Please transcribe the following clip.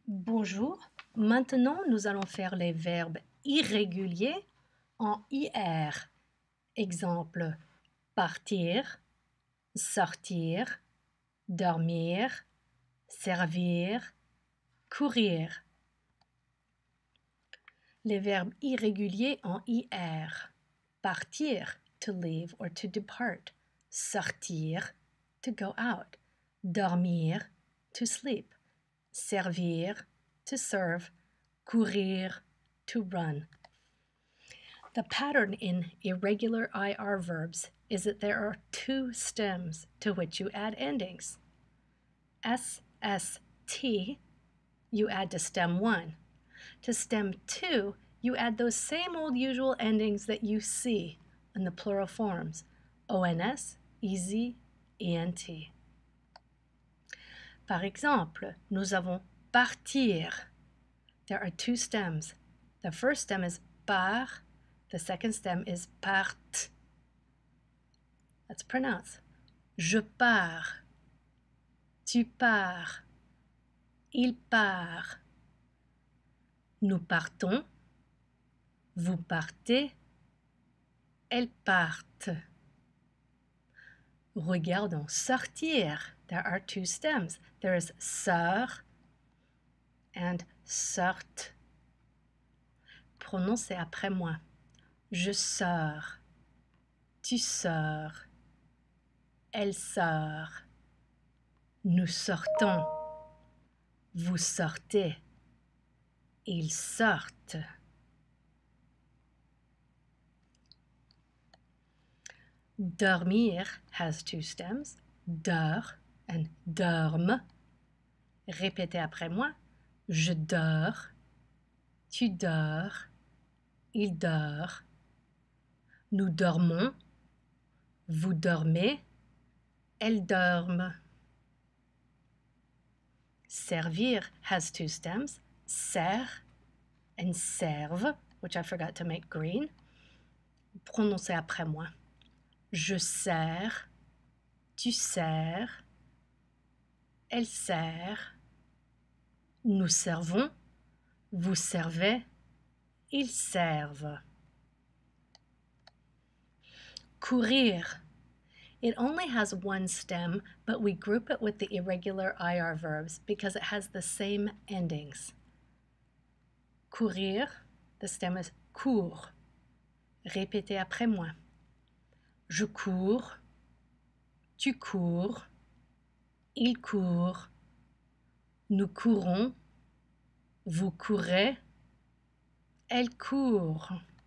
Bonjour, maintenant nous allons faire les verbes irréguliers en IR. Exemple, partir, sortir, dormir, servir, courir. Les verbes irréguliers en IR. Partir, to leave or to depart. Sortir, to go out. Dormir, to sleep. Servir, to serve. Courir, to run. The pattern in irregular IR verbs is that there are two stems to which you add endings. S, S, T, you add to stem 1. To stem 2, you add those same old usual endings that you see in the plural forms, ONS, EZ, ENT. Par exemple, nous avons partir. There are two stems. The first stem is par, the second stem is part. Let's pronounce. Je pars. Tu pars. Il part. Nous partons. Vous partez. Elles partent. Regardons. Sortir. There are two stems. There is sort and sortent. Prononcez après moi. Je sors. Tu sors. Elle sort. Nous sortons. Vous sortez. Ils sortent. Dormir has two stems, dors and dorme. Répétez après moi. Je dors. Tu dors. Il dort. Nous dormons. Vous dormez. Elles dorment. Servir has two stems, sert and serve, which I forgot to make green. Prononcez après moi. Je sers. Tu sers. Elle sert. Nous servons. Vous servez. Ils servent. Courir. It only has one stem, but we group it with the irregular IR verbs because it has the same endings. Courir, the stem is cours. Répétez après moi. Je cours. Tu cours. Il court. Nous courons. Vous courez. Elle court.